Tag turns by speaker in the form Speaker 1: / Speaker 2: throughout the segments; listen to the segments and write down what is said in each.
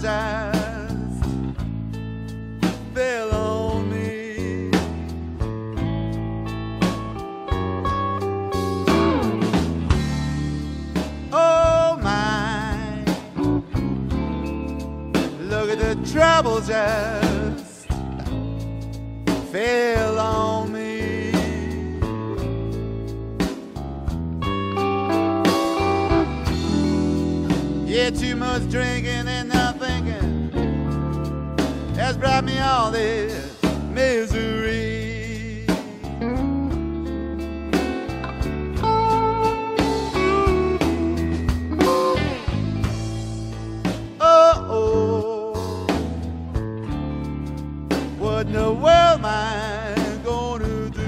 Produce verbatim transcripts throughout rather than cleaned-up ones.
Speaker 1: just fell on me. Oh my, look at the trouble just fell on me. Yeah, too much drinking and not thinking has brought me all this misery. Oh, oh, what in the world am I gonna do?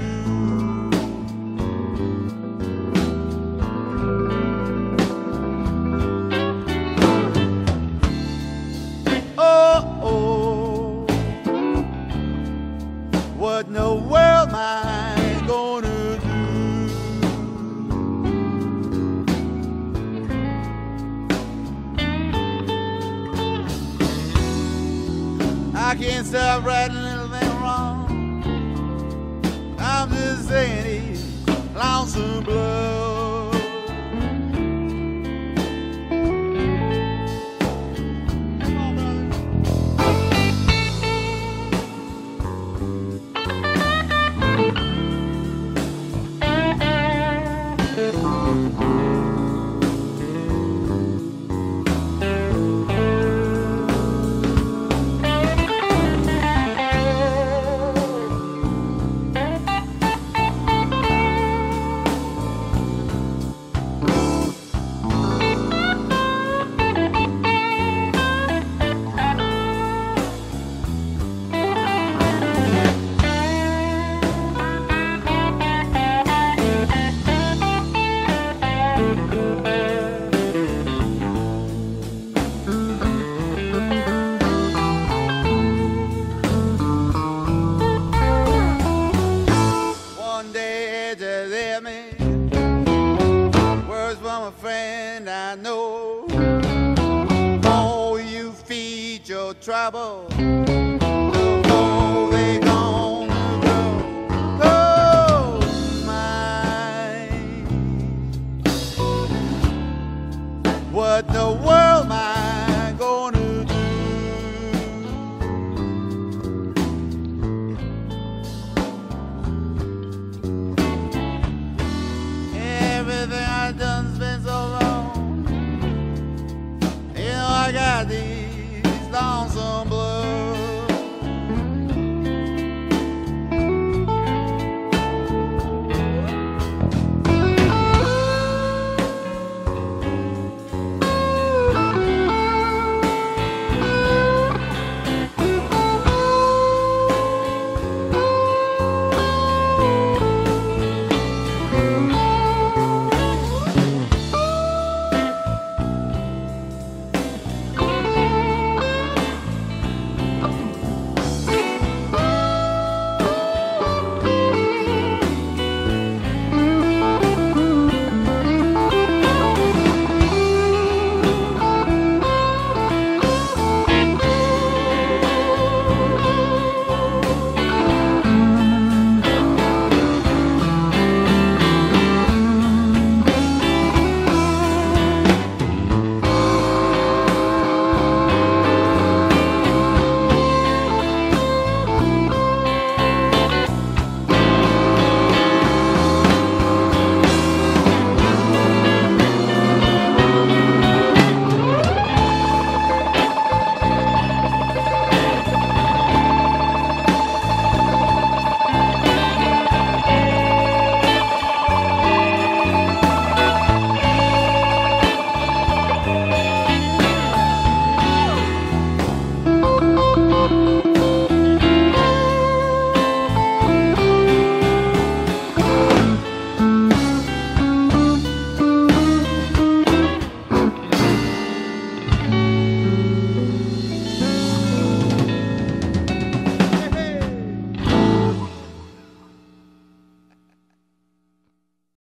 Speaker 1: What in the world am I gonna do? I can't stop writing anything wrong. I'm just saying he's lonesome blood. Words from a friend I know. Oh, you feed your trouble